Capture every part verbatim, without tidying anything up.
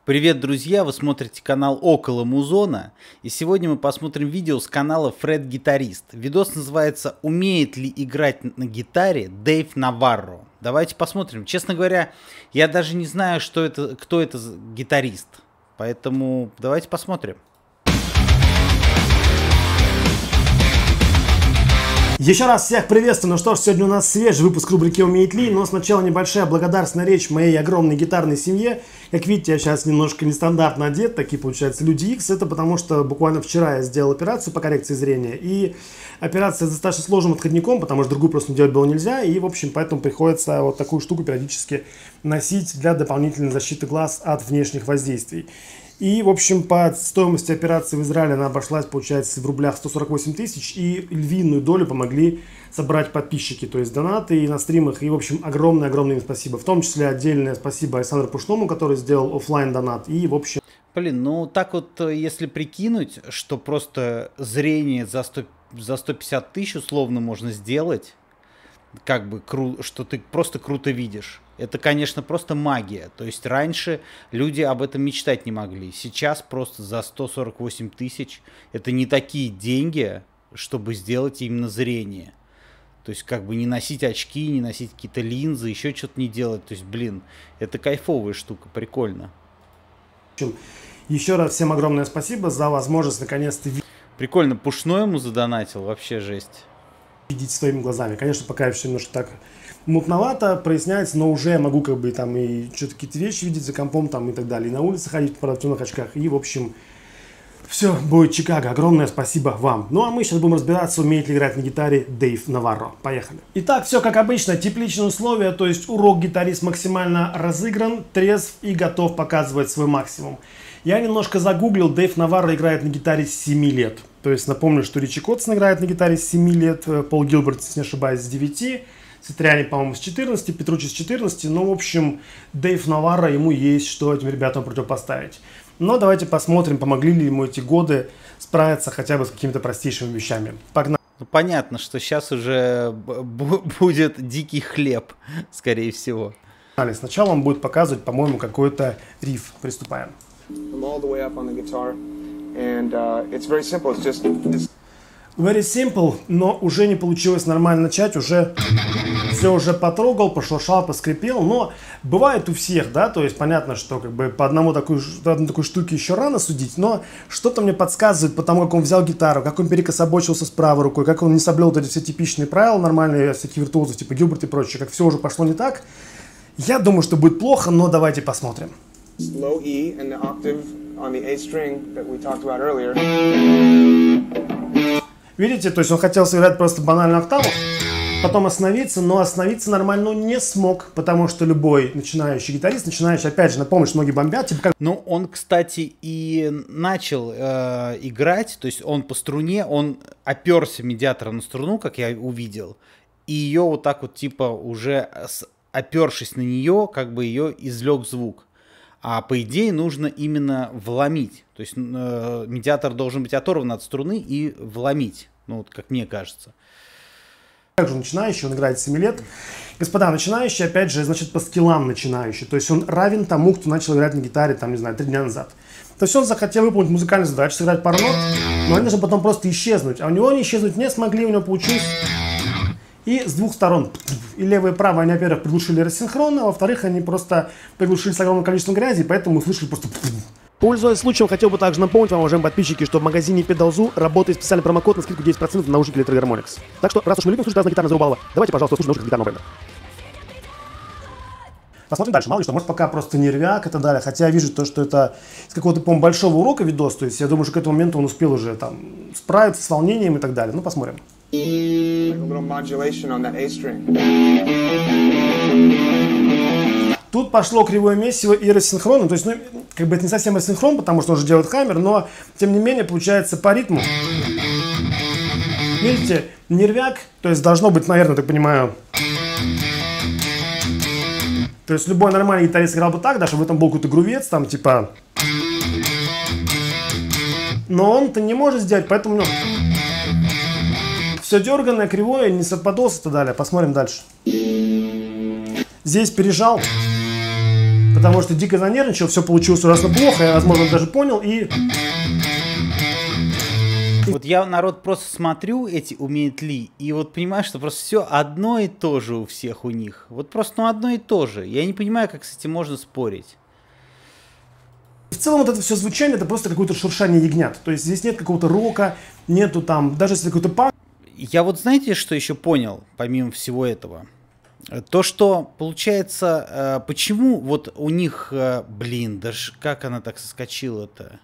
Привет, друзья! Вы смотрите канал Около Музона, и сегодня мы посмотрим видео с канала Фред Гитарист. Видос называется «Умеет ли играть на гитаре Дэйв Наварро?». Давайте посмотрим. Честно говоря, я даже не знаю, что это, кто это гитарист, поэтому давайте посмотрим. Еще раз всех приветствую. Ну что ж, сегодня у нас свежий выпуск рубрики «Умеет ли?», но сначала небольшая благодарственная речь моей огромной гитарной семье. Как видите, я сейчас немножко нестандартно одет, такие получаются люди X. Это потому что буквально вчера я сделал операцию по коррекции зрения. И операция с достаточно сложным отходником, потому что другую просто делать было нельзя. И, в общем, поэтому приходится вот такую штуку периодически носить для дополнительной защиты глаз от внешних воздействий. И, в общем, по стоимости операции в Израиле она обошлась, получается, в рублях сто сорок восемь тысяч, и львиную долю помогли собрать подписчики, то есть донаты и на стримах, и, в общем, огромное-огромное им спасибо. В том числе отдельное спасибо Александру Пушному, который сделал офлайн донат, и, в общем... Блин, ну так вот, если прикинуть, что просто зрение за сто, за сто пятьдесят тысяч условно можно сделать, как бы, кру, что ты просто круто видишь. Это, конечно, просто магия. То есть раньше люди об этом мечтать не могли. Сейчас просто за сто сорок восемь тысяч это не такие деньги, чтобы сделать именно зрение. То есть как бы не носить очки, не носить какие-то линзы, еще что-то не делать. То есть, блин, это кайфовая штука, прикольно. Еще раз всем огромное спасибо за возможность наконец-то видеть. Прикольно, Пушной ему задонатил, вообще жесть. Видеть своими глазами. Конечно, пока еще немножко так мутновато проясняется, но уже могу как бы там и что-то какие-то вещи видеть за компом там и так далее. И на улице ходить в темных очках. И, в общем, все будет Чикаго. Огромное спасибо вам. Ну, а мы сейчас будем разбираться, умеет ли играть на гитаре Дэйв Наварро. Поехали. Итак, все как обычно. Тепличные условия, то есть урок гитарист максимально разыгран, трезв и готов показывать свой максимум. Я немножко загуглил, Дэйв Наварро играет на гитаре с семи лет. То есть напомню, что Ричи Коттсон играет на гитаре с семи лет, Пол Гилберт, если не ошибаюсь, с девяти, Сатриани, по-моему, с четырнадцати, Петруччи с четырнадцати. Ну, в общем, Дэйв Наварро, ему есть что этим ребятам противопоставить. Но давайте посмотрим, помогли ли ему эти годы справиться хотя бы с какими-то простейшими вещами. Погнали. Ну, понятно, что сейчас уже будет дикий хлеб, скорее всего. Сначала он будет показывать, по-моему, какой-то риф. Приступаем. And uh, it's very simple. It's just it's... Very simple, но уже не получилось нормально начать, уже все уже потрогал, пошуршал, поскрипел, но бывает у всех, да, то есть понятно, что как бы по одному такой, по одной такой штуке еще рано судить, но что-то мне подсказывает по тому, как он взял гитару, как он перекособочился с правой рукой, как он не соблюл вот эти все типичные правила нормальные, всякие виртуозы типа Гилберт и прочее, как все уже пошло не так. Я думаю, что будет плохо, но давайте посмотрим. Low E and the octave on the A string that we talked about earlier. Видите, то есть он хотел сыграть просто банальную октаву, потом остановиться, но остановиться нормально он не смог, потому что любой начинающий гитарист, начинающий, опять же, напомню, что многие бомбят, типа как... Ну, он, кстати, и начал э, играть, то есть он по струне, он оперся медиатора на струну, как я увидел, и ее вот так вот, типа, уже опершись на нее, как бы ее извлек звук. А по идее нужно именно вломить. То есть э, медиатор должен быть оторван от струны и вломить. Ну, вот как мне кажется. Также начинающий, он играет с семи лет. Господа, начинающий, опять же, значит, по скиллам начинающий. То есть он равен тому, кто начал играть на гитаре, там, не знаю, три дня назад. То есть он захотел выполнить музыкальную задачу, сыграть пару нот, но они должны потом просто исчезнуть. А у него они исчезнуть не смогли, у него получилось... И с двух сторон, и левое и правое, они, во-первых, приглушили рассинхронно, а во-вторых, они просто приглушили с огромным количеством грязи, поэтому мы слышали просто... Пользуясь случаем, хотел бы также напомнить вам, уважаемые подписчики, что в магазине Pedalzoo работает специальный промокод на скидку десять процентов на наушники Electroharmonix. Так что, раз уж мы любим слушать разные гитарные зарубалова, давайте, пожалуйста, слушайте наушники гитарного бренда. Посмотрим дальше. Мало ли что, может пока просто нервяк и так далее. Хотя я вижу то, что это с какого-то, по-моему, большого урока видос. То есть я думаю, что к этому моменту он успел уже там справиться с волнением и так далее. Ну, посмотрим. Like a little modulation on that A string. Тут пошло кривое месиво и рассинхронно. То есть, ну, как бы это не совсем рассинхрон, потому что он же делает хаммер, но, тем не менее, получается по ритму. Видите, нервяк, то есть должно быть, наверное, так понимаю... То есть любой нормальный гитарист играл бы так, даже в этом был какой-то грувец, там, типа... Но он-то не может сделать, поэтому... Ну... Все дерганное, кривое, не совпадос и так далее. Посмотрим дальше. Здесь пережал. потому что дико занервничал, все получилось ужасно плохо, я, возможно, даже понял, и... Вот я, народ, просто смотрю эти умеет ли, и вот понимаю, что просто все одно и то же у всех у них. Вот просто ну одно и то же. Я не понимаю, как с этим можно спорить. В целом вот это все звучание, это просто какое-то шуршание ягнят. То есть здесь нет какого-то рока, нету там, даже если какой-то панк. Я вот знаете, что еще понял, помимо всего этого? То, что получается, почему вот у них, блин, даже как она так соскочила-то?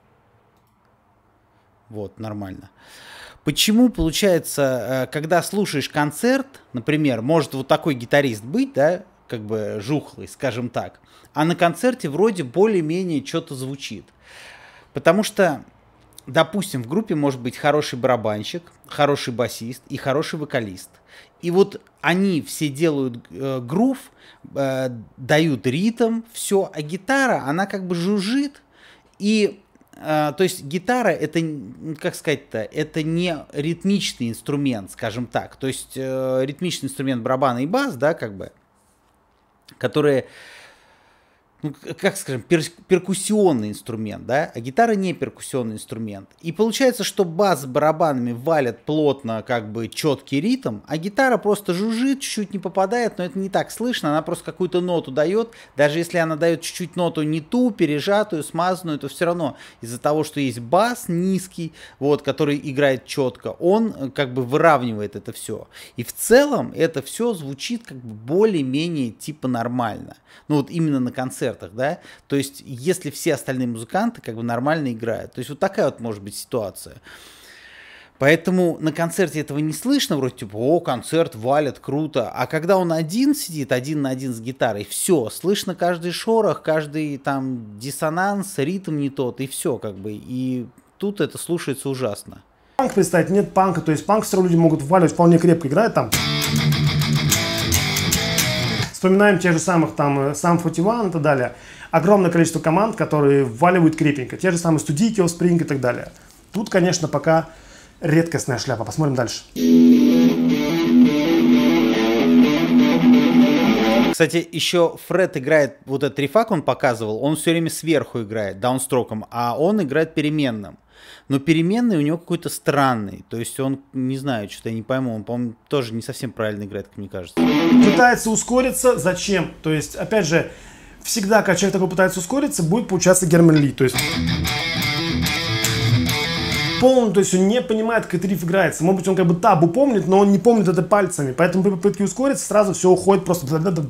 Вот, нормально. Почему, получается, когда слушаешь концерт, например, может вот такой гитарист быть, да, как бы жухлый, скажем так, а на концерте вроде более-менее что-то звучит. Потому что, допустим, в группе может быть хороший барабанщик, хороший басист и хороший вокалист. И вот они все делают э, грув, э, дают ритм, все, а гитара, она как бы жужжит, и Uh, то есть гитара это, как сказать-то, это не ритмичный инструмент, скажем так. То есть uh, ритмичный инструмент барабана и бас, да, как бы, которые, ну, как скажем, пер перкуссионный инструмент, да, а гитара не перкуссионный инструмент. И получается, что бас с барабанами валят плотно, как бы, четкий ритм, а гитара просто жужжит, чуть-чуть не попадает, но это не так слышно, она просто какую-то ноту дает, даже если она дает чуть-чуть ноту не ту, пережатую, смазанную, то все равно из-за того, что есть бас низкий, вот, который играет четко, он как бы выравнивает это все. И в целом это все звучит как бы более-менее типа нормально. Ну вот именно на концертах, да, то есть если все остальные музыканты как бы нормально играют, то есть вот такая вот может быть ситуация. Поэтому на концерте этого не слышно, вроде типа, о, концерт валит, круто, а когда он один сидит, один на один с гитарой, все, слышно каждый шорох, каждый там диссонанс, ритм не тот, и все как бы, и тут это слушается ужасно. Панк представить, нет панка, то есть панк все равно люди могут вваливать, вполне крепко играет там. Вспоминаем тех же самых там Sum сорок один и так далее. Огромное количество команд, которые вваливают крепенько. Те же самые студийки, Offspring и так далее. Тут, конечно, пока редкостная шляпа. Посмотрим дальше. Кстати, еще Фред играет, вот этот рифак он показывал, он все время сверху играет, даунстроком, а он играет переменным. Но переменный у него какой-то странный. То есть он, не знаю, что-то я не пойму, он, по-моему, тоже не совсем правильно играет, как мне кажется. Пытается ускориться. Зачем? То есть, опять же, всегда, когда человек такой пытается ускориться, будет получаться Герман Ли. То есть, полный, то есть он не понимает, как этот риф играется. Может быть, он как бы табу помнит, но он не помнит это пальцами. Поэтому при попытке ускориться сразу все уходит просто...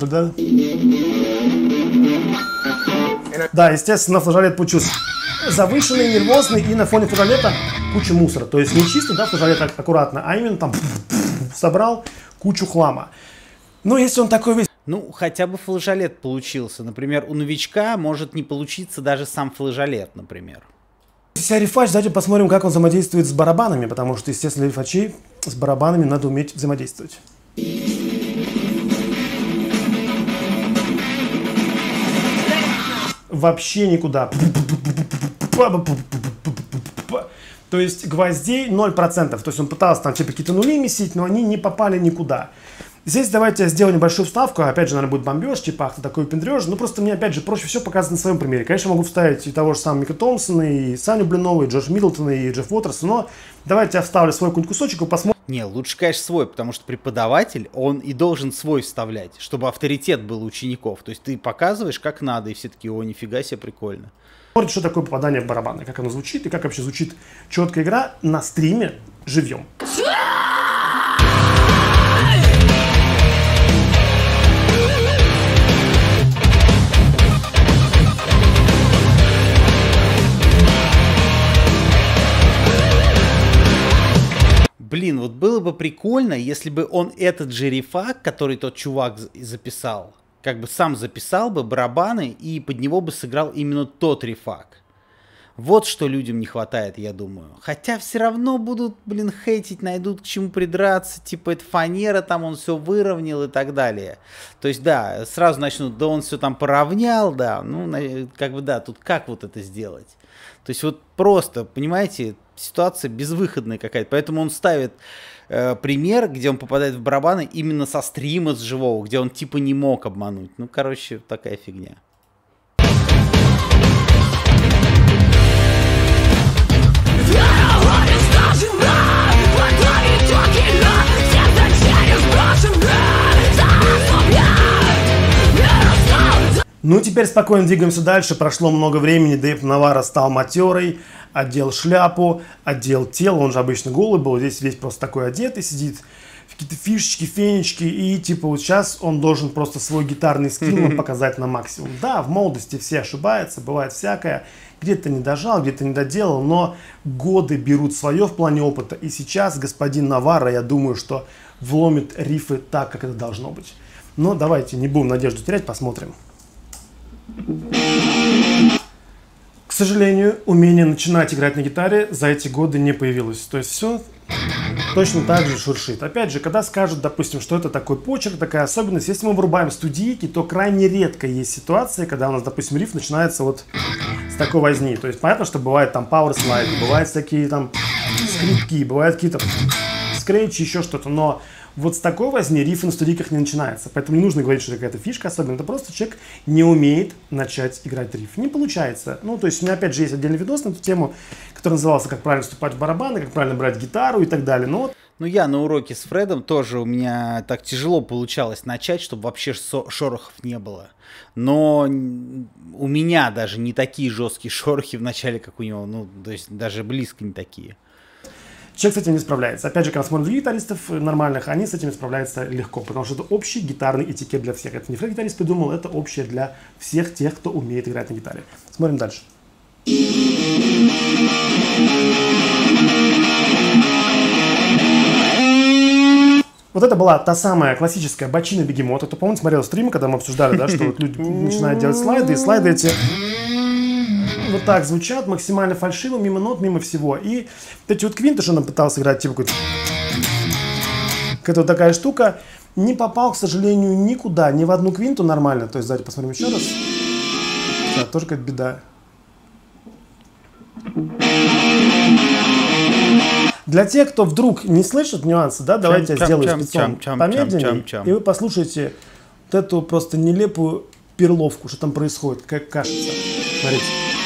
Да, естественно, флажолет получился завышенный, нервозный, и на фоне флажолета куча мусора. То есть не чисто, да, флажолет аккуратно, а именно там собрал кучу хлама. Но если он такой весь... Ну, хотя бы флажолет получился. Например, у новичка может не получиться даже сам флажолет, например. Если рифач, давайте посмотрим, как он взаимодействует с барабанами, потому что, естественно, рифачей с барабанами надо уметь взаимодействовать. Вообще никуда. То есть гвоздей ноль процентов. То есть он пытался там типа какие-то нули месить, но они не попали никуда. Здесь давайте я сделаю небольшую вставку. Опять же, наверное, будет бомбеж, типа, ах ты такой пендрёж. Ну, просто мне, опять же, проще все показать на своем примере. Конечно, могу вставить и того же самого Мика Томпсона, и Саню Блинова, и Джош Миддлтона, и Джефф Уотерса, но давайте я вставлю свой какой-нибудь кусочек и посмотрим. Не, лучше, конечно, свой, потому что преподаватель, он и должен свой вставлять, чтобы авторитет был у учеников. То есть ты показываешь, как надо, и все таки, о, нифига себе, прикольно. Смотрите, что такое попадание в барабаны, как оно звучит, и как вообще звучит четкая игра на стриме живьем. Блин, вот было бы прикольно, если бы он этот же рифак, который тот чувак записал, как бы сам записал бы барабаны и под него бы сыграл именно тот рифак. Вот что людям не хватает, я думаю. Хотя все равно будут, блин, хейтить, найдут к чему придраться, типа это фанера, там он все выровнял и так далее. То есть, да, сразу начнут, да он все там поравнял, да, ну, как бы, да, тут как вот это сделать? То есть вот просто, понимаете, ситуация безвыходная какая-то, поэтому он ставит э, пример, где он попадает в барабаны именно со стрима с живого, где он типа не мог обмануть. Ну, короче, такая фигня. теперь спокойно двигаемся дальше. Прошло много времени, Дэйв Навара стал матерой, одел шляпу, одел тело, он же обычно голый был, здесь весь просто такой одетый сидит, какие-то фишечки, фенечки, и типа вот сейчас он должен просто свой гитарный скилл показать на максимум. Да, в молодости все ошибаются, бывает всякое, где-то не дожал, где-то не доделал, но годы берут свое в плане опыта, и сейчас господин Навара, я думаю, что вломит рифы так, как это должно быть. Но давайте не будем надежду терять, посмотрим. К сожалению, умение начинать играть на гитаре за эти годы не появилось. То есть все точно так же шуршит. Опять же, когда скажут, допустим, что это такой почерк, такая особенность, если мы врубаем студийки, то крайне редко есть ситуации, когда у нас, допустим, риф начинается вот с такой возни. То есть понятно, что бывает там power slide, бывают всякие там скрипки, бывают какие-то скретчи, еще что-то, но вот с такой возни риф на студийках не начинается. Поэтому не нужно говорить, что это какая-то фишка особенная. Это просто человек не умеет начать играть риф. Не получается. Ну, то есть у меня опять же есть отдельный видос на эту тему, который назывался «Как правильно вступать в барабаны», «Как правильно брать гитару» и так далее. Но вот... Ну, я на уроке с Фредом тоже у меня так тяжело получалось начать, чтобы вообще шорохов не было. Но у меня даже не такие жесткие шорохи в начале, как у него. Ну, то есть даже близко не такие. Человек с этим не справляется. Опять же, когда смотрим других гитаристов нормальных, они с этим справляются легко, потому что это общий гитарный этикет для всех. Это не Фред-гитарист придумал, это общее для всех тех, кто умеет играть на гитаре. Смотрим дальше. Вот это была та самая классическая бочина бегемота. Кто, помните, смотрел стримы, когда мы обсуждали, да, что вот люди начинают делать слайды, и слайды эти... вот так звучат, максимально фальшиво, мимо нот, мимо всего. И вот эти вот квинты, что он пытался играть, типа какой-то... какая-то вот такая штука, не попал, к сожалению, никуда, ни в одну квинту нормально. То есть, давайте посмотрим еще раз. Да, тоже какая-то беда. Для тех, кто вдруг не слышит нюансы, да, давайте я сделаю спецом помедленнее, и вы послушайте вот эту просто нелепую перловку, что там происходит, как кажется. Смотрите.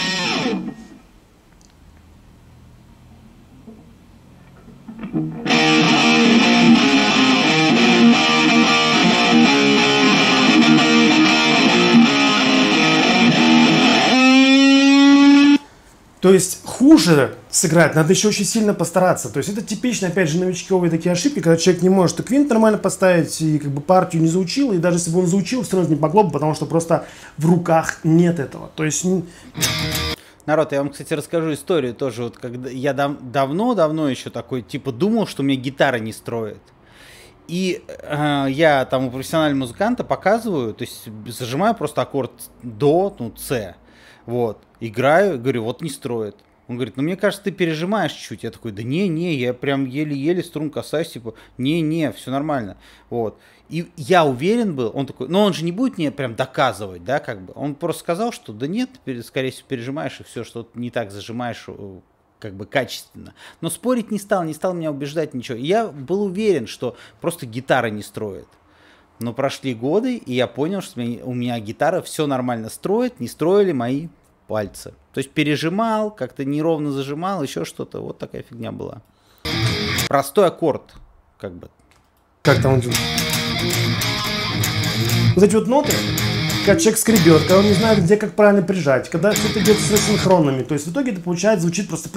То есть хуже сыграть надо еще очень сильно постараться. То есть это типичные, опять же, новичковые такие ошибки, когда человек не может и квинт нормально поставить, и как бы партию не заучил, и даже если бы он заучил, все равно не помогло бы, потому что просто в руках нет этого. То есть... Народ, я вам, кстати, расскажу историю тоже. Вот когда я давно-давно еще такой, типа, думал, что у меня гитара не строит. И э, я там у профессионального музыканта показываю, то есть зажимаю просто аккорд до, ну, С. Вот. Играю, говорю, вот не строит. Он говорит, ну мне кажется, ты пережимаешь чуть-чуть. Я такой, да не-не, я прям еле-еле струн касаюсь, типа, не-не, все нормально. Вот. И я уверен был, он такой, но он же не будет мне прям доказывать, да, как бы. Он просто сказал, что да нет, ты, скорее всего, пережимаешь, и все, что не так зажимаешь, как бы качественно. Но спорить не стал, не стал меня убеждать ничего. И я был уверен, что просто гитара не строит. Но прошли годы, и я понял, что у меня гитара все нормально строит, не строили мои пальцы. То есть пережимал, как-то неровно зажимал, еще что-то. Вот такая фигня была. Простой аккорд, как бы. Как там он... Вот эти вот ноты, когда человек скребет, когда он не знает, где как правильно прижать, когда что-то идет с синхронными. То есть в итоге это получается, звучит просто...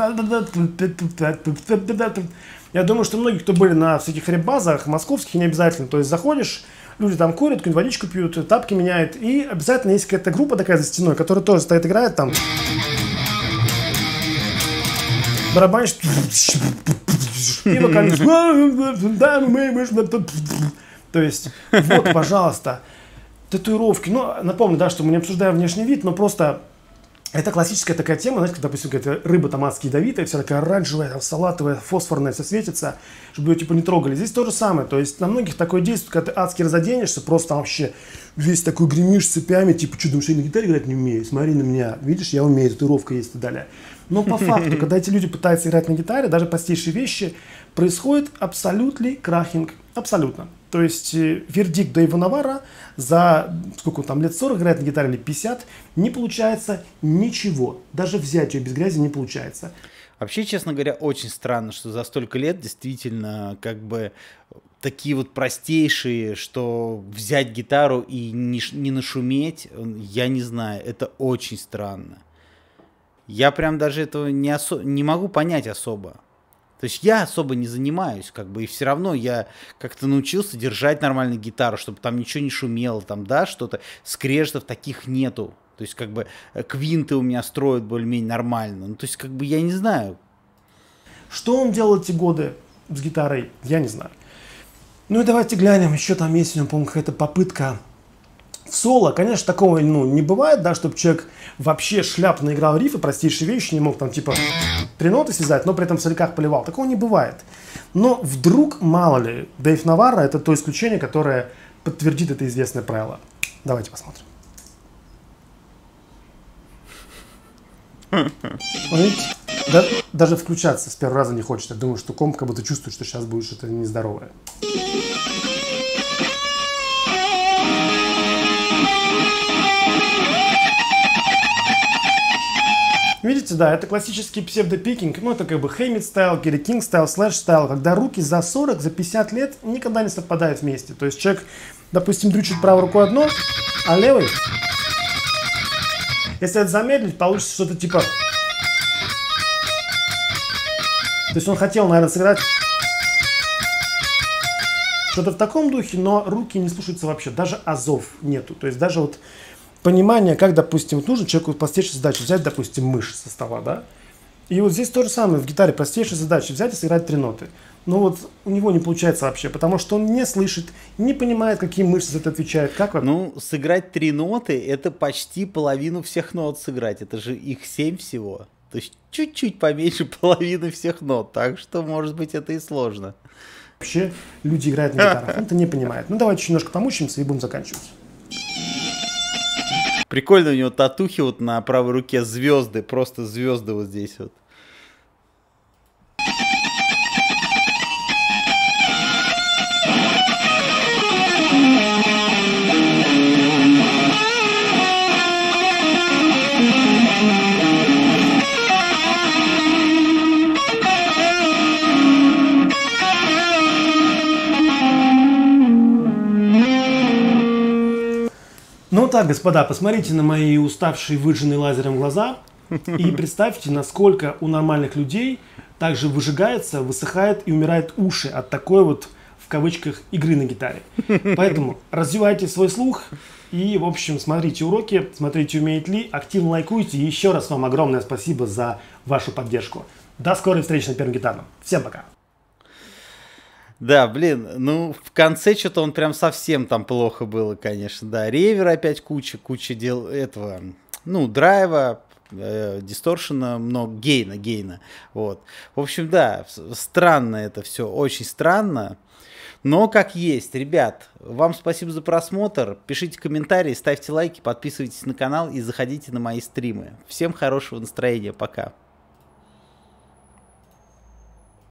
Я думаю, что многие, кто были на всяких рэп-базах, московских, не обязательно. То есть заходишь, люди там курят, какую-нибудь водичку пьют, тапки меняют. И обязательно есть какая-то группа такая за стеной, которая тоже стоит, играет там. Барабанщик. И вокалист. То есть, вот, пожалуйста, татуировки. Ну, напомню, да, что мы не обсуждаем внешний вид, но просто это классическая такая тема, знаете, когда, допустим, какая-то рыба там адски ядовитая, вся такая оранжевая, там, салатовая, фосфорная, все светится, чтобы ее типа не трогали. Здесь то же самое. То есть на многих такое действие, когда ты адски разоденешься, просто там вообще весь такой гремишь цепями, типа, что, думаешь, я на гитаре играть не умею? Смотри на меня, видишь, я умею, татуировка есть и так далее. Но по факту, когда эти люди пытаются играть на гитаре, даже простейшие вещи, происходит абсолютный крахинг. Абсолютно. То есть э, вердикт Дэйва Навара за, сколько там, лет сорок играет на гитаре или пятьдесят, не получается ничего. Даже взять ее без грязи не получается. Вообще, честно говоря, очень странно, что за столько лет действительно как бы такие вот простейшие, что взять гитару и не, не нашуметь, я не знаю, это очень странно. Я прям даже этого не, осо- не могу понять особо. То есть я особо не занимаюсь, как бы, и все равно я как-то научился держать нормально гитару, чтобы там ничего не шумело, там, да, что-то, скрежетов таких нету. То есть, как бы, квинты у меня строят более-менее нормально. Ну, то есть, как бы, я не знаю. Что он делал эти годы с гитарой, я не знаю. Ну и давайте глянем, еще там есть у него, по-моему, какая-то попытка в соло. Конечно, такого, ну, не бывает, да, чтобы человек вообще шляпно играл рифы, простейшие вещи, не мог там, типа, три ноты связать, но при этом в соляках поливал. Такого не бывает. Но вдруг, мало ли, Дэйв Наварро — это то исключение, которое подтвердит это известное правило. Давайте посмотрим. Видите, да, даже включаться с первого раза не хочет. Я думаю, что комп как будто чувствует, что сейчас будет что-то нездоровое. Видите, да, это классический псевдопикинг, ну это как бы Хэммит стайл, Керри Кинг стайл, Слэш стайл, когда руки за сорок, за пятьдесят лет никогда не совпадают вместе. То есть человек, допустим, дрючит правой рукой одно, а левой, если это замедлить, получится что-то типа... То есть он хотел, наверное, сыграть что-то в таком духе, но руки не слушаются вообще, даже азов нету. То есть даже вот понимание, как, допустим, вот нужно человеку простейшую задачу взять, допустим, мышь со стола, да? И вот здесь то же самое, в гитаре простейшая задача взять и сыграть три ноты. Но вот у него не получается вообще, потому что он не слышит, не понимает, какие мышцы за это отвечают. Как вот? Ну, сыграть три ноты, это почти половину всех нот сыграть, это же их семь всего. То есть чуть-чуть поменьше половины всех нот, так что, может быть, это и сложно. Вообще люди играют на гитарах, он это не понимает. Ну, давайте еще немножко помучимся и будем заканчивать. Прикольно, у него татухи вот на правой руке звезды, просто звезды вот здесь вот. Ну так, господа, посмотрите на мои уставшие, выжженные лазером глаза и представьте, насколько у нормальных людей также выжигается, высыхает и умирают уши от такой вот, в кавычках, игры на гитаре. Поэтому развивайте свой слух и, в общем, смотрите уроки, смотрите «Умеет ли», активно лайкуйте. И еще раз вам огромное спасибо за вашу поддержку. До скорой встречи на Первом гитарном. Всем пока! Да, блин, ну в конце что-то он прям совсем там плохо было, конечно, да. Ревер опять куча, куча дел этого, ну, драйва, э, дисторшена, много, гейна, гейна, вот. В общем, да, странно это все, очень странно, но как есть. Ребят, вам спасибо за просмотр, пишите комментарии, ставьте лайки, подписывайтесь на канал и заходите на мои стримы. Всем хорошего настроения, пока.